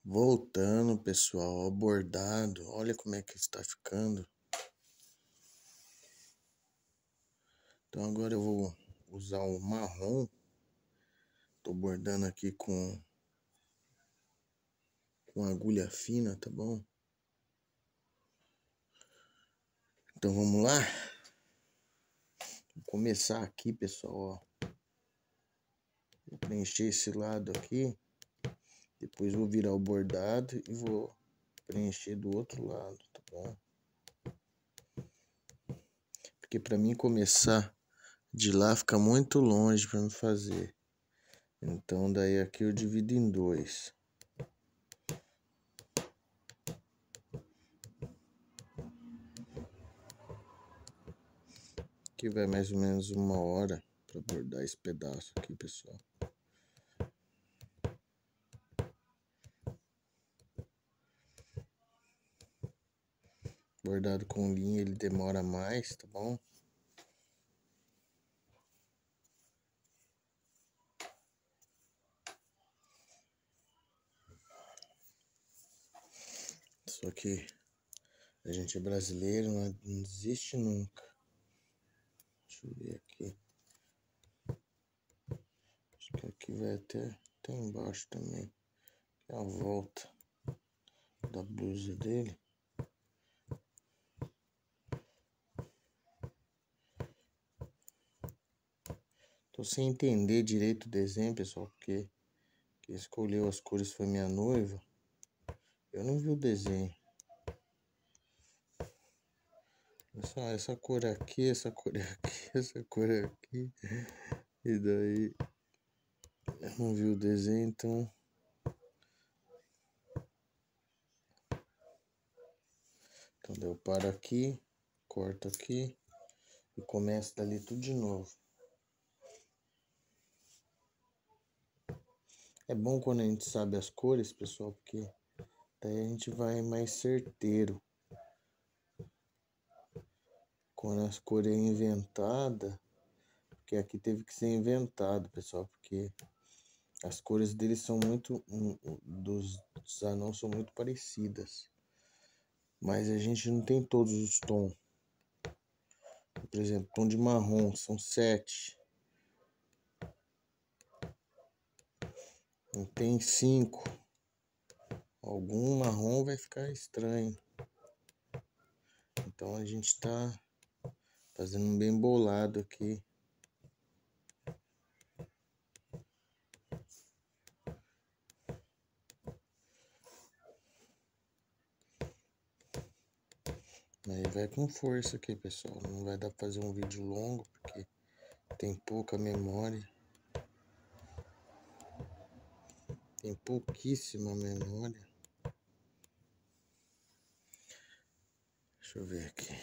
Voltando, pessoal, ao bordado. Olha como é que está ficando. Então agora eu vou usar o marrom. Tô bordando aqui com agulha fina, tá bom? Então vamos lá. Vou começar aqui, pessoal, ó. Vou preencher esse lado aqui. Depois vou virar o bordado e vou preencher do outro lado, tá bom? Porque pra mim começar de lá fica muito longe pra me fazer. Então daí aqui eu divido em dois. Aqui vai mais ou menos 1 hora para bordar esse pedaço aqui, pessoal. Bordado com linha ele demora mais, tá bom? Só que a gente é brasileiro, não desiste nunca. Deixa eu ver aqui. Acho que aqui vai até embaixo também. É a volta da blusa dele. Tô sem entender direito o desenho, pessoal, porque quem escolheu as cores foi minha noiva. Eu não vi o desenho. Essa cor aqui, essa cor aqui, essa cor aqui. E daí eu não vi o desenho, então. Então eu paro aqui, corto aqui e começo dali tudo de novo. É bom quando a gente sabe as cores, pessoal, porque daí a gente vai mais certeiro. Quando as cores é inventada, porque aqui teve que ser inventado, pessoal, porque as cores deles são muito, dos anãos são muito parecidas. Mas a gente não tem todos os tons. Por exemplo, tom de marrom são 7. Não tem 5. Algum marrom vai ficar estranho. Então a gente tá fazendo um bem bolado aqui. Aí vai com força aqui, pessoal. Não vai dar pra fazer um vídeo longo, porque tem pouca memória. Tem pouquíssima memória. Deixa eu ver aqui.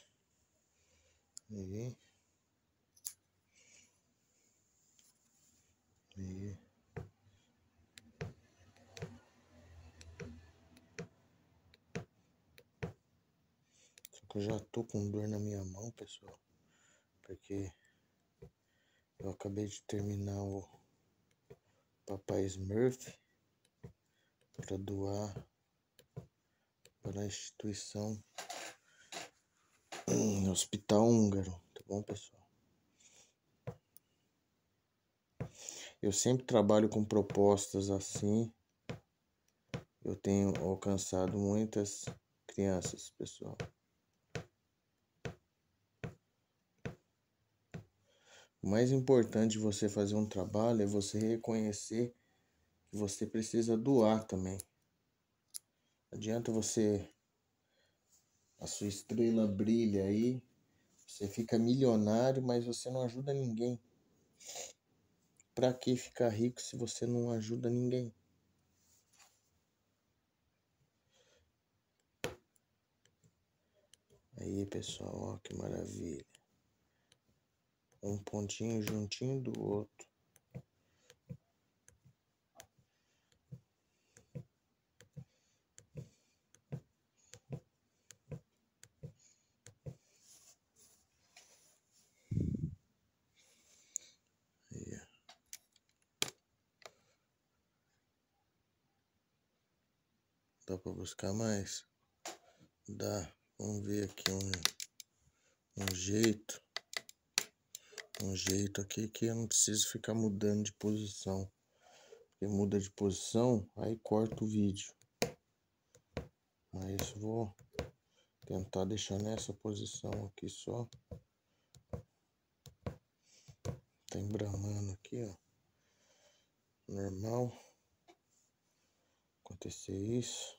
Aí. Aí. Só que eu já tô com dor na minha mão, pessoal. Porque eu acabei de terminar o Papai Smurf para doar para a instituição Hospital Húngaro, tá bom, pessoal? Eu sempre trabalho com propostas assim. Eu tenho alcançado muitas crianças, pessoal. O mais importante de você fazer um trabalho é você reconhecer que você precisa doar também. Não adianta a sua estrela brilha aí, você fica milionário, mas você não ajuda ninguém. Pra que ficar rico se você não ajuda ninguém? Aí, pessoal, ó que maravilha. Um pontinho juntinho do outro. Aí, Dá pra buscar mais? Dá. Vamos ver aqui um jeito. Um jeito aqui que eu não preciso ficar mudando de posição. Porque muda de posição, aí corta o vídeo. Mas vou tentar deixar nessa posição aqui só. Tá embramando aqui, ó. Normal. Acontecer isso.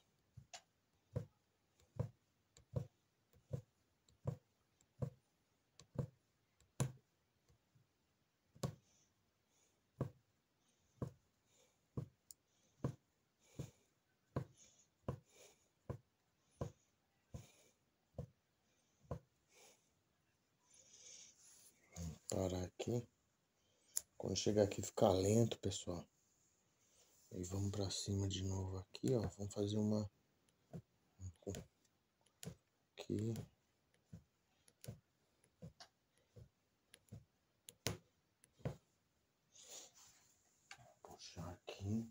Parar aqui. Quando chegar aqui ficar lento, pessoal. E vamos pra cima de novo aqui, ó. Vamos fazer uma aqui. Puxar aqui.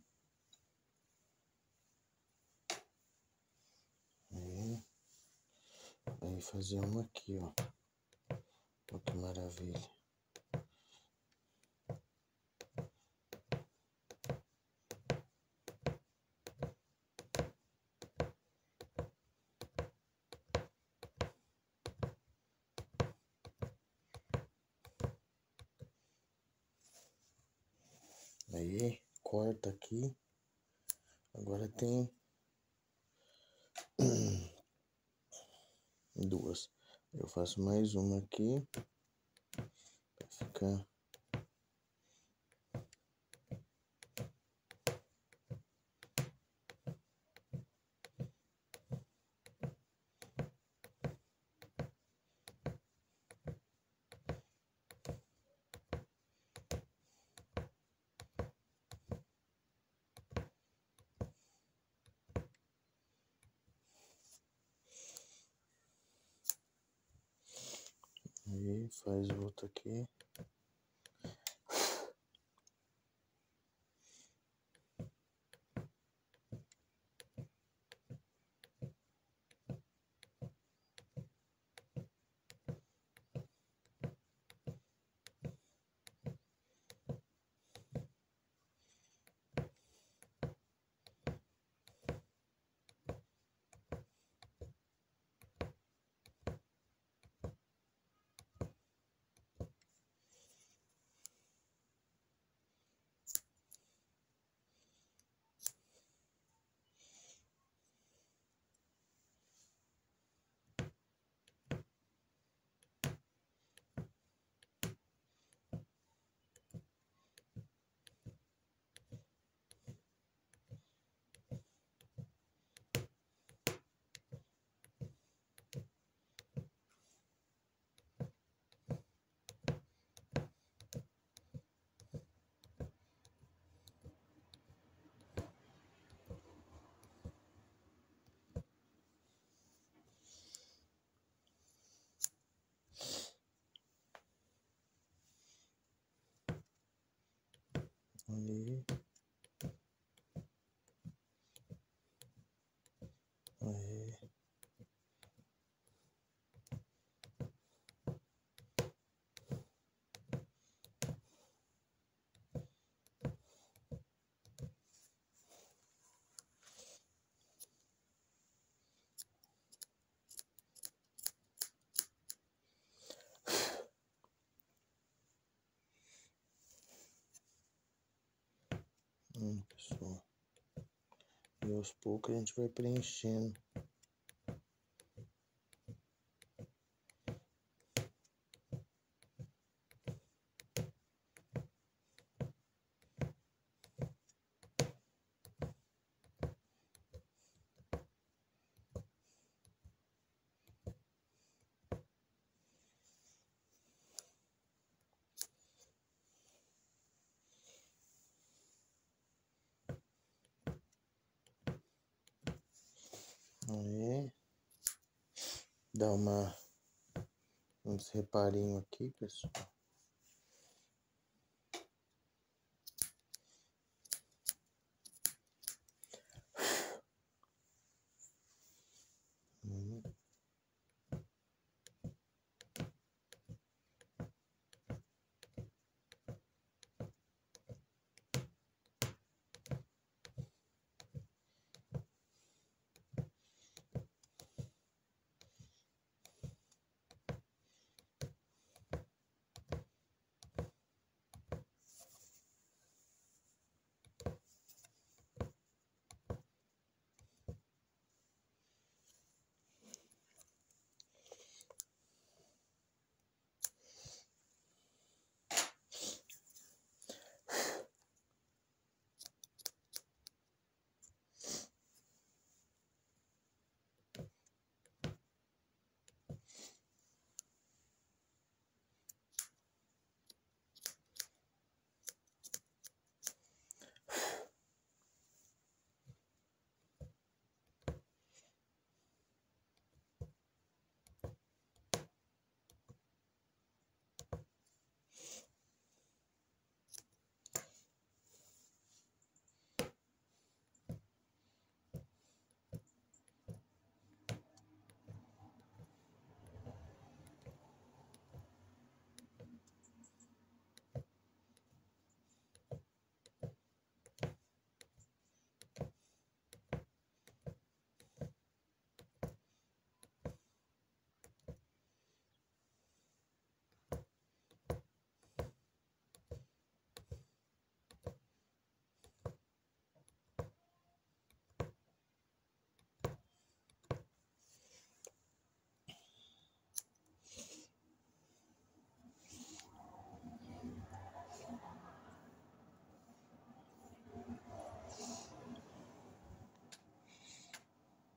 Aí fazer uma aqui, ó. Olha que maravilha. Aí, corta aqui. Agora tem duas. Eu faço mais uma aqui. Pra ficar. Aí, faz outra aqui. Aí. Aí. Pessoal. E aos poucos a gente vai preenchendo. Aí. Dá uns reparinhos aqui, pessoal.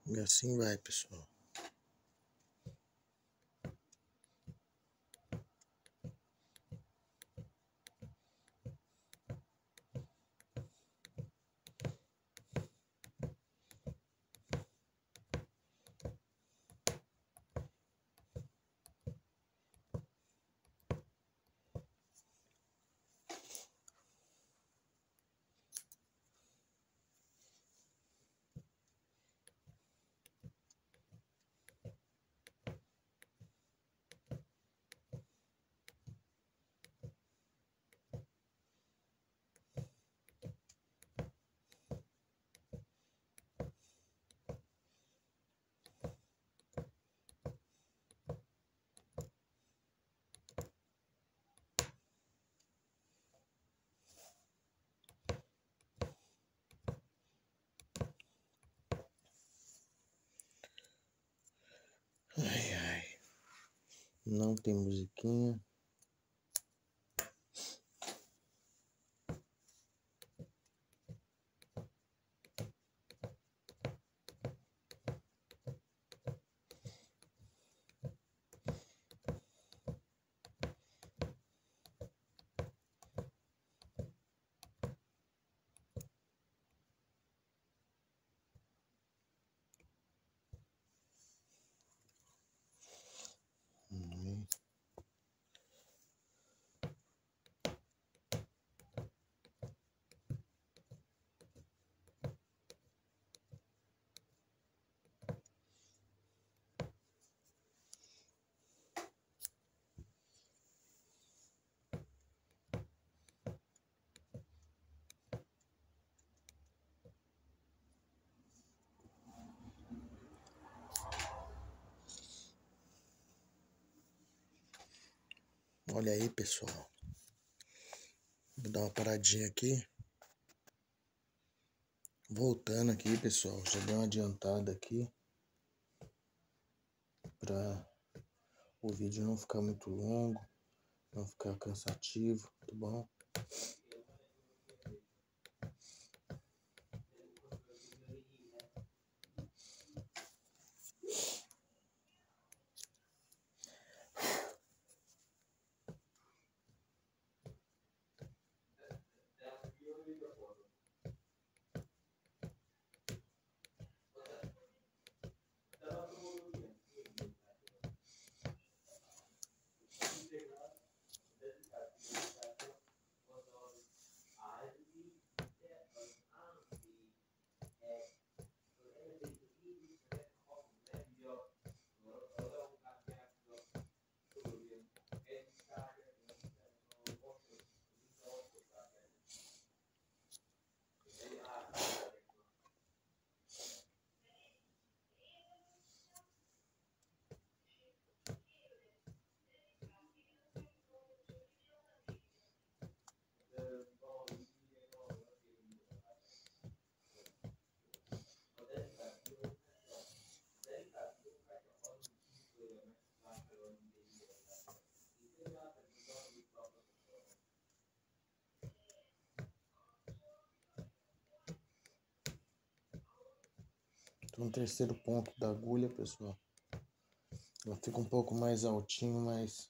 E assim vai, pessoal. Ai, ai. Não tem musiquinha. Olha aí, pessoal. Vou dar uma paradinha aqui. Voltando aqui, pessoal. Já dei uma adiantada aqui. Pra o vídeo não ficar muito longo. Não ficar cansativo, tá bom? Tô no terceiro ponto da agulha, pessoal. Ela fica um pouco mais altinho, mas...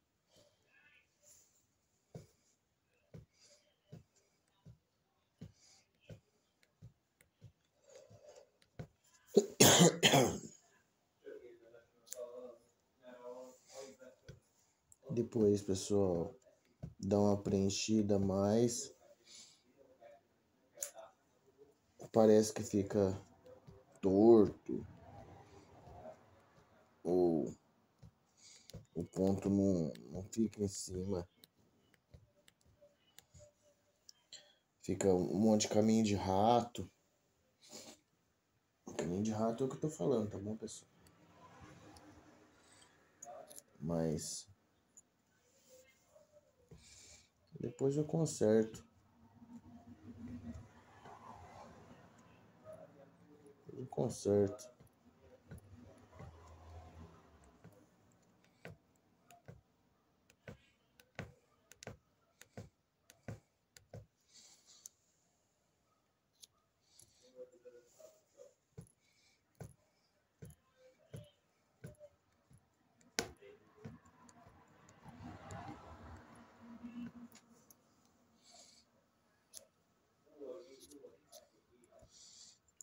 Depois, pessoal, dá uma preenchida a mais. Parece que fica torto. Ou o ponto não fica em cima. Fica um monte de caminho de rato. Caminho de rato é o que eu tô falando, tá bom, pessoal? Mas depois eu conserto. Eu conserto.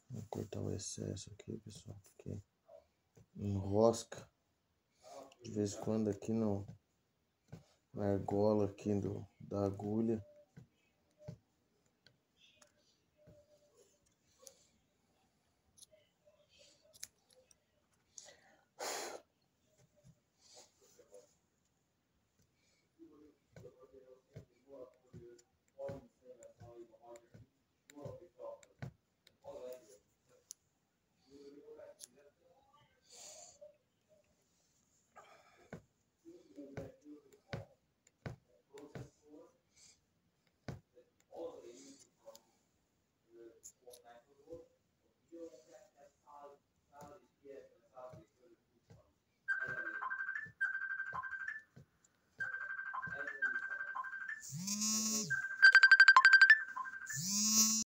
Vou cortar o excesso aqui, pessoal, porque enrosca de vez em quando aqui na argola aqui da agulha.